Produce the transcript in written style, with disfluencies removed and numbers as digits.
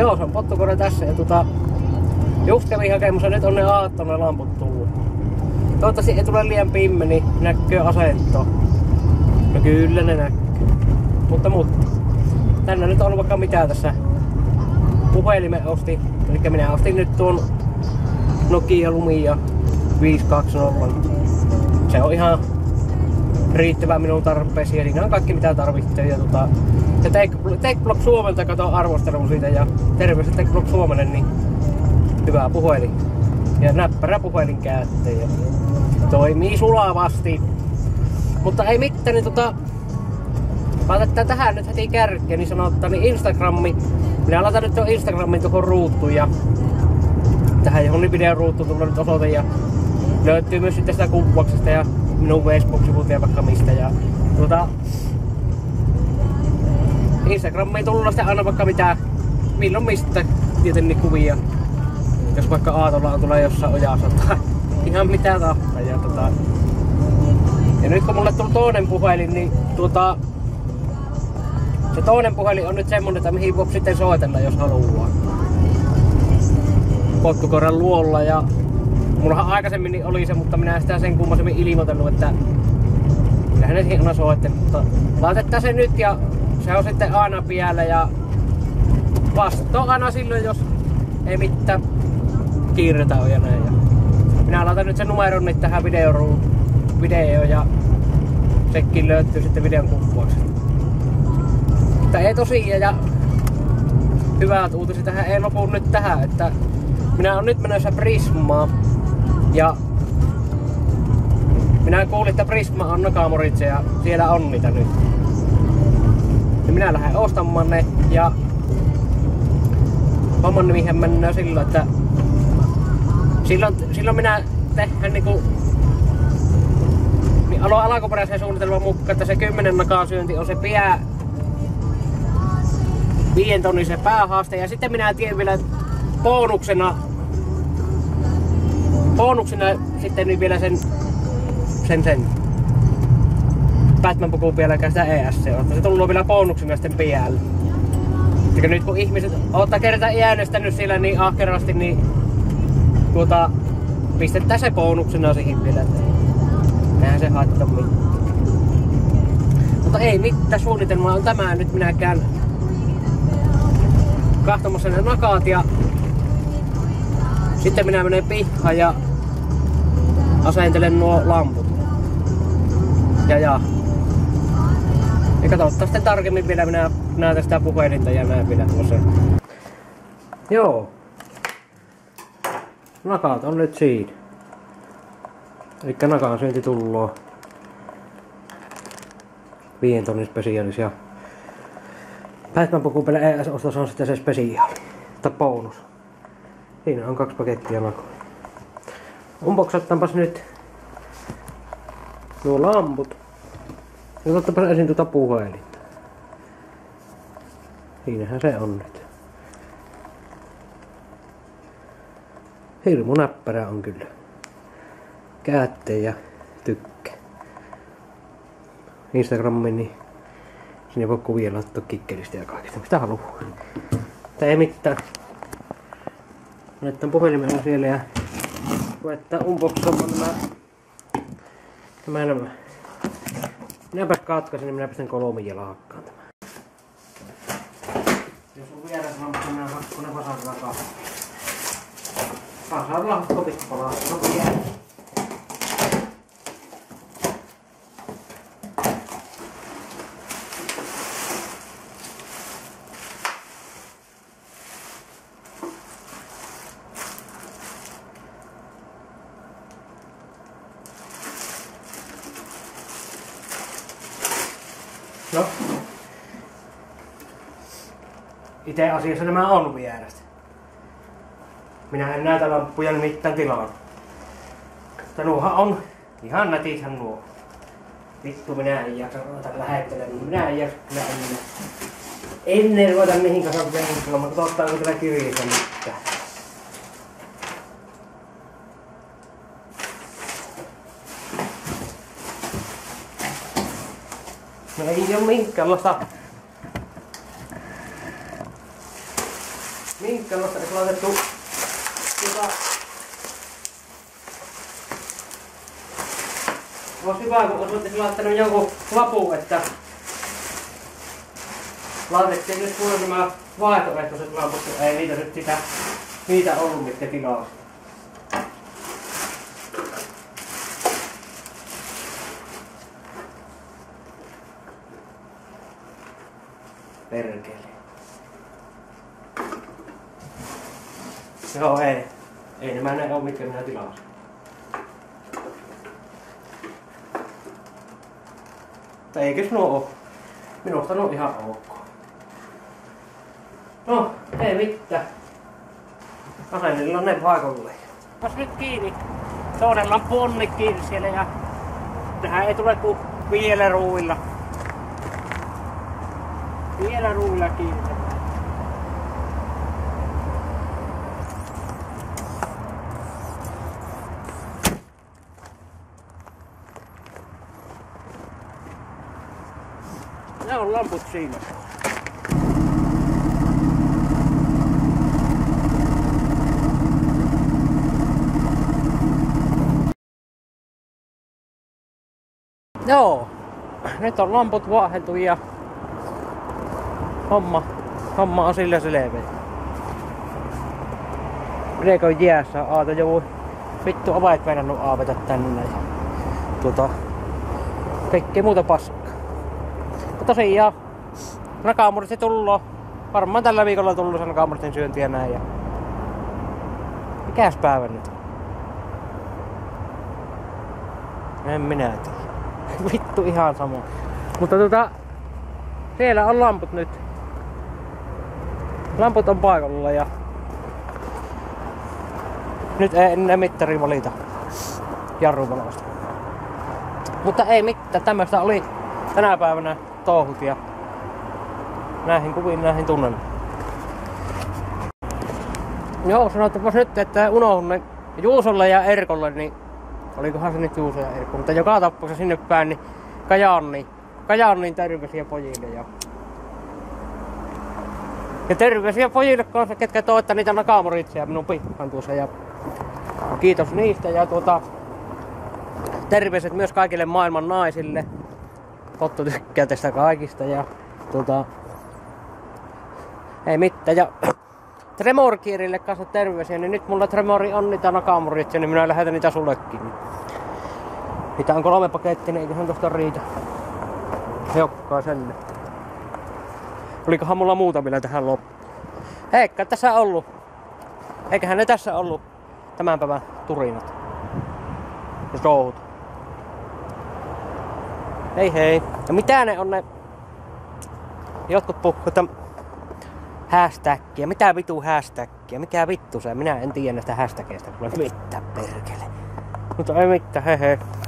Joo, se on pottukone tässä ja just kävin hakemassa, nyt on ne aattona lamput tullut. Toivottavasti ei tule liian pimme, niin näkyy asento. No kyllä ne näkyy. Mutta. Tänne nyt on vaikka mitä tässä. Puhelimen ostin. Eli minä ostin nyt tuon Nokia Lumia 520. Se on ihan riittävä minun tarpeisiin. Siinä on kaikki mitä tarvitsee. Ja se TechBlock Suomelta kato arvostelun siitä ja terveys TechBlock Suomelle, niin hyvä puhelin. Ja näppärä puhelin käyttäjä. Toimii sulavasti. Mutta ei mitään, niin laitetaan tähän nyt heti kärkeen, niin sanotaan, niin Instagrammi. Minä laitan nyt tuon Instagramin tuohon ruutuun ja tähän johon videon ruutuun tulee nyt osoite ja löytyy myös sitten sitä kuvauksesta ja minun Facebook-sivut ja vaikka mistä ja Instagramiin tullut sitten aina vaikka mitä, milloin mistä tietenkin kuvia. Jos vaikka aatolla tulee jossain ojassa tai ihan mitä tahtaa ja nyt kun mulle tuli toinen puhelin, niin se toinen puhelin on nyt semmonen, että mihin voi sitten soitella jos haluaa. Potkukoiran luolla ja mullahan aikaisemmin niin oli se, mutta minä en sitä sen kummasemmin ilmoitellut, että kyllähän ne siihen aina soitteli, mutta laitetaan se nyt ja se on sitten aina piellä ja vastaa aina silloin, jos ei mitään kiiretä ole ja näin. Ja minä laitan nyt sen numeron nyt tähän videoon ja sekin löytyy sitten videon kuvauksesta. Mutta ei tosiaan ja hyvät uutiset tähän ei lopu nyt tähän, että minä olen nyt menossa Prismaan ja minä kuulin, että Prisma on Nakamoritse ja siellä on niitä nyt. Ja minä lähden ostamaan ne ja homman nimihän mennään silloin, että silloin minä tehdään niin alkuperäisen suunnitelman mukaan, että se 10 nakan syönti on se 5 tonnin se päähaaste ja sitten minä tiedän vielä bonuksena sitten niin vielä sen Batman pukuun vieläkään sitä ESC on. Se tullut vielä bonuksena sitten päälle. Ja nyt kun ihmiset ottaa kertaa äänestänyt siellä niin ahkerasti, niin pistetään se bonuksena siihen vielä. Eihän se haittaa mitään. Mutta ei mitään, suunnitelma on tämä. Nyt minä käyn katsomassa ne nakaat ja sitten minä menen pihaan ja asentelen nuo lamput. Ja katsotaan sitten tarkemmin vielä, minä näytän sitä puhelinta ja näen vielä tuossa. Joo. Nakaat on nyt siinä. Elikkä nakaan syönti tulloo 5 tonnin spesiaalis ja Batman pukuupeli ES-ostos on sitten se spesiaali. Tai bonus. Siinä on 2 pakettia nakoja. Unboxattaanpas nyt nuo lamput. Ja ottapas ensin puhelinta. Siinähän se on nyt. Hirmu näppärä on kyllä. Käyttäjä ja tykkää. Instagramiin, niin sinne voi kuvia laittaa kikkelistä ja kaikista mitä haluaa. Mutta ei mitään. Laittan puhelimen siellä ja ruvetaan unboxaamaan nämä. Minäpäs katkaisin, niin minä pistän 3 jalakkaan tämän. Jos on vieras lamppu, minä hakko ne vasarilla kahvia. Vasarilla kotippalaa, no vielä. No. Itse asiassa nämä on vierestä. Minä en näitä lamppuja nimittäin tilannut. Mutta nuohan on ihan nätithän nuo. Vittu minä en jaksa ruveta lähettelemään. Minä en jaksa kyllä ennen ruveta mihin kanssa venkilömään. Katsotaanko tällä kirjeessä mitään. No ei oo minkäänlaista Pinkkelosta edes laitettu olisi hyvä, kun olisi laittanut jonkun lapun, että laitettiin nyt kuule nämä vaihtoehtoiset lamput, kun ei niitä nyt niitä ollut mitkä tilausta. Perkele. Joo, ei nämä ne ole mitkä minä tilasin. Mutta eikös nuo oo? Minusta ne on ihan ok. No, ei mitään. Asennilla on ne paikalle. Pas nyt kiinni. Toinen lamppu on kiinni siellä ja tähän ei tule kuin vielä ruuilla. Vielä ruuilla kiinni. Ne on lamput siinä. Joo, nyt on lamput vaihdeltu ja homma on sillä selvä. Reeko jäässä aata jo voi vittu avait meinannut aaveta tänne ja kaikkea muuta paskaa. Mutta tosiaan nakamurti tullo. Varmaan tällä viikolla tullut sen nakamurtin syöntiä näin ja mikäs päivä nyt? En minä tiedä. Vittu ihan sama. Mutta siellä on lamput nyt. Lamput on paikalla ja nyt ei enää mittari valita jarruvaloista. Mutta ei mitään, tämmöistä oli tänä päivänä touhut ja näihin kuviin, näihin tunnelmiin. Joo, sanotaanpas nyt, että unohdun Juusolle ja Erkolle, niin olikohan se nyt Juuso ja Erkko, mutta joka tapauksessa sinne päin, niin Kajaaniin terveisiä pojille ja terveisiä pojille kanssa, ketkä toitte niitä nakamuritseja minun pihaan tuossa ja kiitos niistä ja terveiset myös kaikille maailman naisille. Tottu tykkää tästä kaikista ja ei mitään ja Tremor-kirille kanssa terveisiä, niin nyt mulla Tremori on niitä nakamuritseja, niin minä lähetän niitä sullekin. Niitä on 3 pakettia, niin eiköhän tosta riitä jokaiselle. Olikohan mulla muuta vielä tähän loppuun? Eikä tässä ollut. Eiköhän ne tässä ollut tämän päivän turinat. Ja touhut. Hei hei. Ja mitä ne on ne? Jotkut puhuu, että hashtagia. Mitä vitu hashtagia? Mikä vittu se? Minä en tiedä näistä hashtageista. Kuule mitään perkele. Mutta ei mitään, hei hei.